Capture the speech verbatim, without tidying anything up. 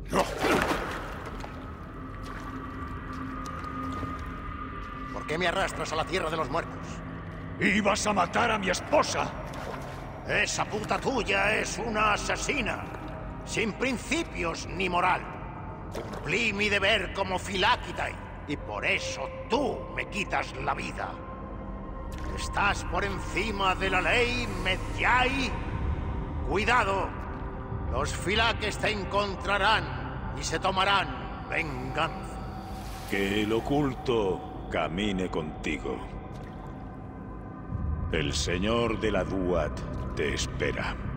No. ¿Por qué me arrastras a la tierra de los muertos? ¡Ibas a matar a mi esposa! Esa puta tuya es una asesina, sin principios ni moral. Cumplí mi deber como Philakitai, y por eso tú me quitas la vida. ¿Estás por encima de la ley, Medjay? ¡Cuidado! Los Phylakes te encontrarán y se tomarán venganza. Que el oculto camine contigo. El señor de la Duat te espera.